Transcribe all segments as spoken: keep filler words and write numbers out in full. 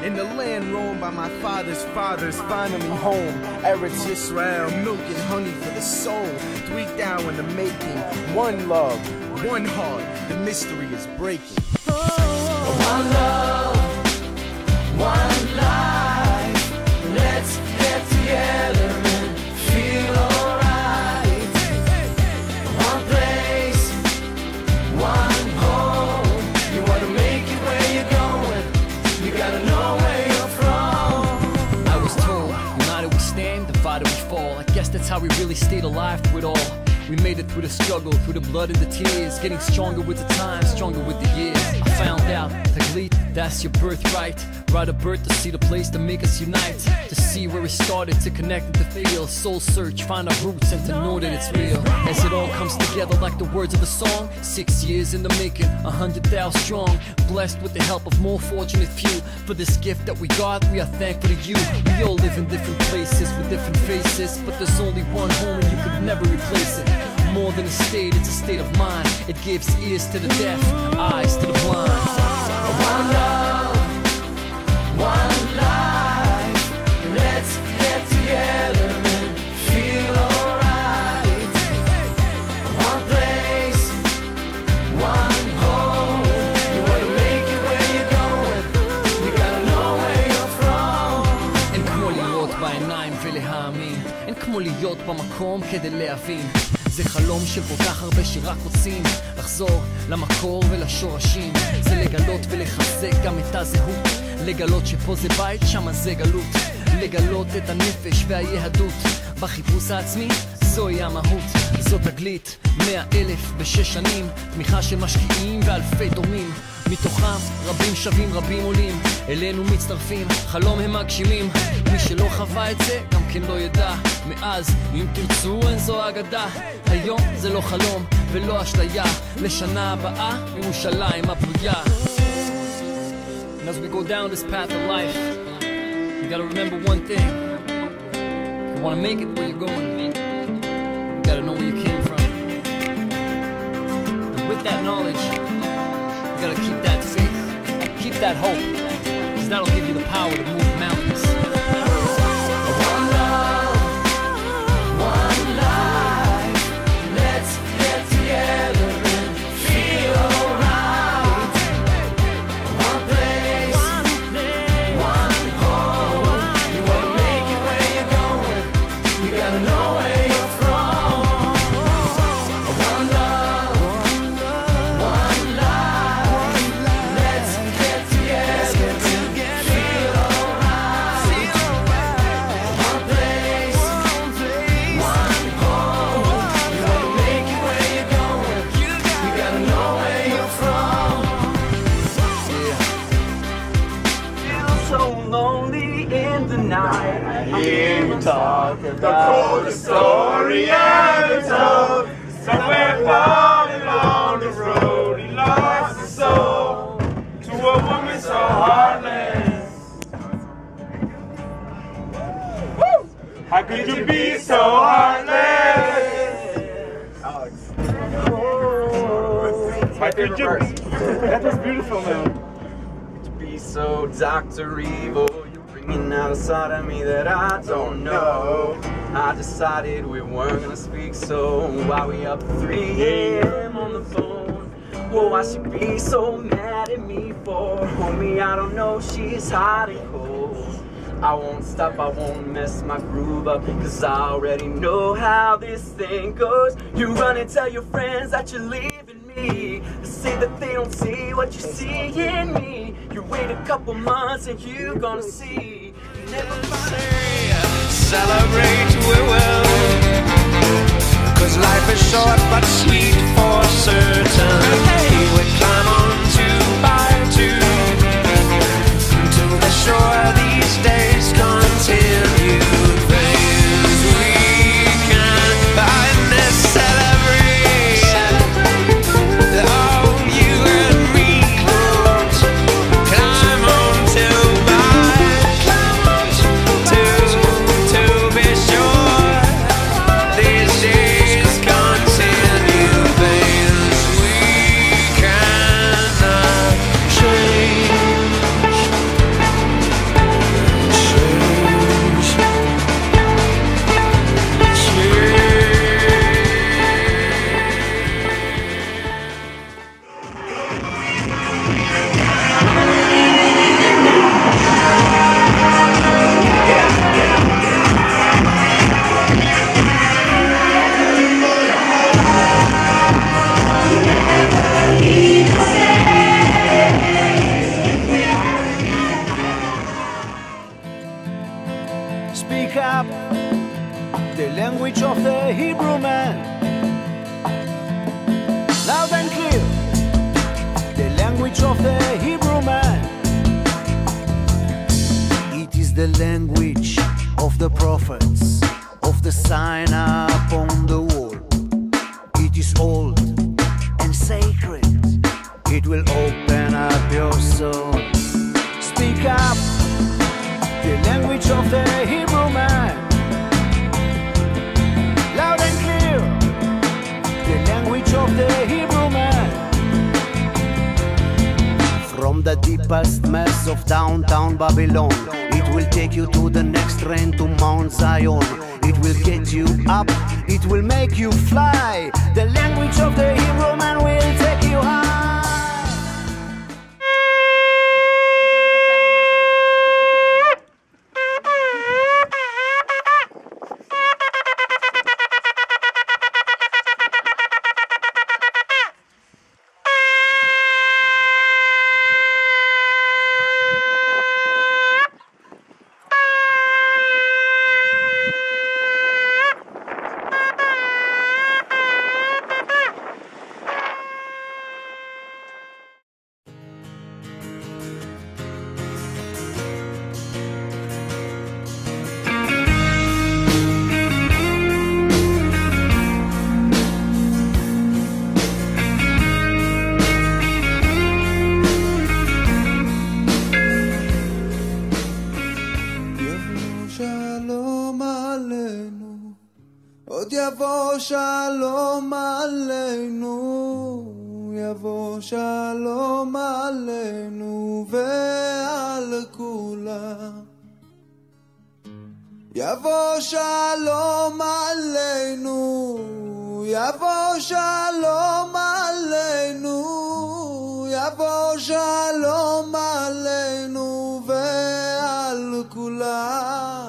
In the land roamed by my father's fathers, finally home. Eretz Yisrael, milk and honey for the soul. Three thou in the making, one love, one heart. The mystery is breaking. One love, one life. Let's get together and feel alright. One place, one home. You wanna make it where you're going, you gotta know where you're from. I was told, united we stand, divided we fall. I guess that's how we really stayed alive through it all. We made it through the struggle, through the blood and the tears, getting stronger with the time, stronger with the years. I found out, Taglit, that's your birthright. Right of birth to see the place to make us unite, to see where it started, to connect and to feel. Soul search, find our roots and to know that it's real. As it all comes together like the words of a song. Six years in the making, a hundred thou strong. Blessed with the help of more fortunate few. For this gift that we got, we are thankful to you. We all live in different places with different faces, but there's only one home and you could never replace it. More than a state, it's a state of mind. It gives ears to the deaf, eyes to the blind. One love, one life. Let's get together and feel alright. One place, one home. You wanna make it where you're going, you gotta know where you're from. אין כמו להיות בעיניים ולהאמין, אין כמו להיות במקום כדי להבין. זה חלום של כל כך הרבה שרק רוצים לחזור למקור ולשורשים. זה לגלות ולחזק גם את הזהות, לגלות שפה זה בית, שמה זה גלות. לגלות את הנפש והיהדות בחיפוש העצמי, זוהי המהות. זאת תגלית, מאה אלף בשש שנים, תמיכה של משקיעים ואלפי דומים. מתוכם רבים שווים, רבים עולים, אלינו מצטרפים, חלום הם מגשימים. מי שלא חווה את זה גם כן לא ידע. מאז אם תרצו אין זו אגדה. היום זה לא חלום ולא אשליה, לשנה הבאה ירושלים הבריאה. And as we go down this path of life, you gotta remember one thing. If you wanna make it where you're going, you gotta know where you came from. And with that knowledge, you gotta keep that faith, keep that hope, because that'll give you the power to move mountains. One love, one life. Let's get together and feel alright. One place, one home. You wanna make it where you're going, you gotta know where you're from. One love, one life. Let's get together and feel alright. One place, one home. You wanna make it where you're going, you gotta know where you're from. Feel so lonely in the night. Hear you talk the coldest story ever told. Somewhere far along the road, he lost his soul to a woman so heartless. Woo! How could you be so heartless? How could you be? That was beautiful, man. To be so Doctor Evil, you're bringing out a side of me that I don't know. I decided we weren't gonna speak, so why we up at three a m on the phone? Oh, why she be so mad at me for? Homie, I don't know, she's hot and cold. I won't stop, I won't mess my groove up, cause I already know how this thing goes. You run and tell your friends that you're leaving me. They say that they don't see what you see in me. You wait a couple months and you're gonna see. You never Celebrate, we will, cause life is short but sweet for certain. He would climb on two by two to the shore. These days continue. Things we can find this celebration. Oh, you and me won't climb on two by two to be sure. These days continue. Things we can Hebrew man. It is the language of the prophets, of the sign upon the wall. It is old and sacred. It will open up your soul. Speak up, the language of the Hebrew man. Loud and clear, the language of the Hebrew man. From the deepest mess of downtown Babylon, it will take you to the next train to Mount Zion. It will get you up, it will make you fly. The language of the Hebrew man will take you high. יבוא שלום עלינו, יבוא שלום עלינו ועל כולם. יבוא שלום עלינו, יבוא שלום עלינו, יבוא שלום עלינו ועל כולם.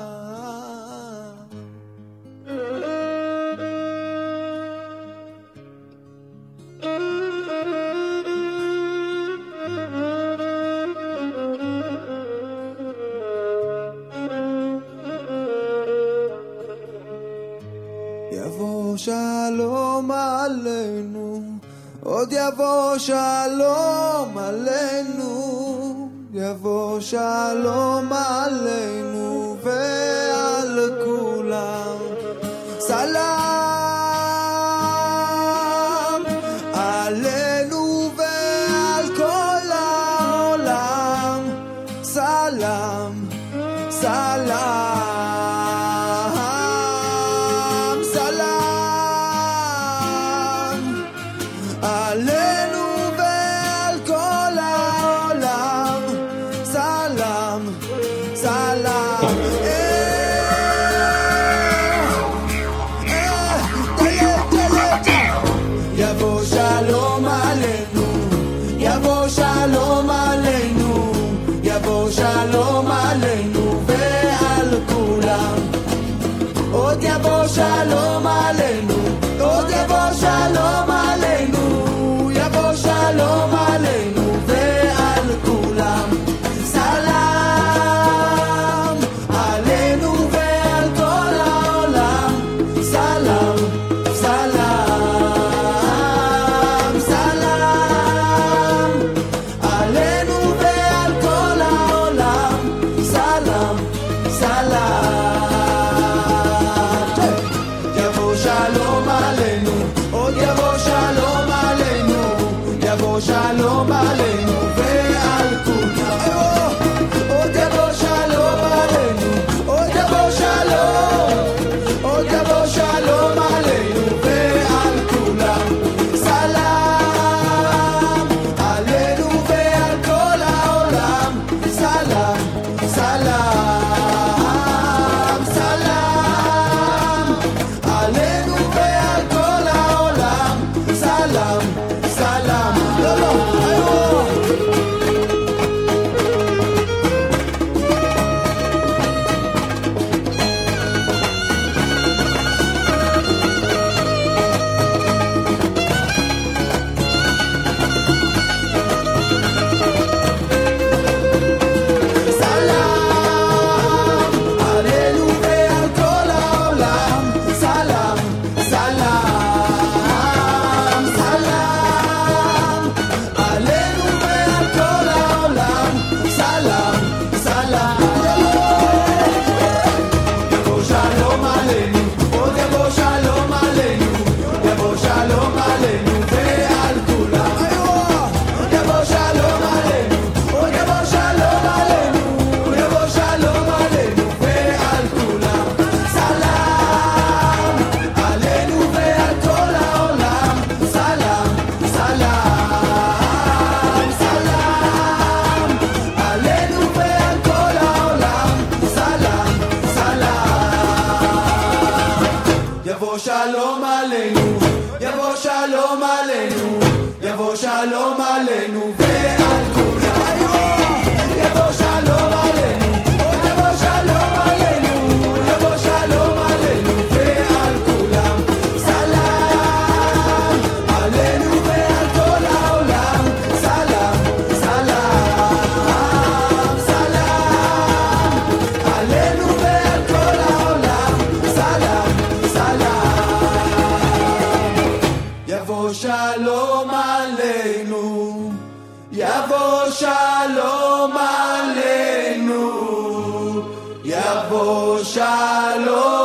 יבוא שלום עלינו, עוד יבוא שלום עלינו, יבוא שלום עלינו ועל כולם. סלם עלינו ועל כל העולם. סלם, סלם שלום עלינו, יבוא שלום עלינו ועל כולם. עוד יבוא שלום עלינו, עוד יבוא שלום עלינו, יבוא שלום עלינו ועל כולם. סלם עלינו ועל כל העולם. סלם, סלם, סלם עלינו ועל כל העולם. סלם שלום עלינו, יבוא שלום עלינו, יבוא שלום עלינו ועל כולם. יבוא שלום עלינו, יבוא שלום עלינו, יבוא שלום עלינו ועל כולם. סלאם עלינו ועל כל העולם. סלאם, סלאם, סלאם עלינו ועל כל העולם. סלאם, סלאם. יבוא שלום עלינו, יבוא שלום עלינו, יבוא שלום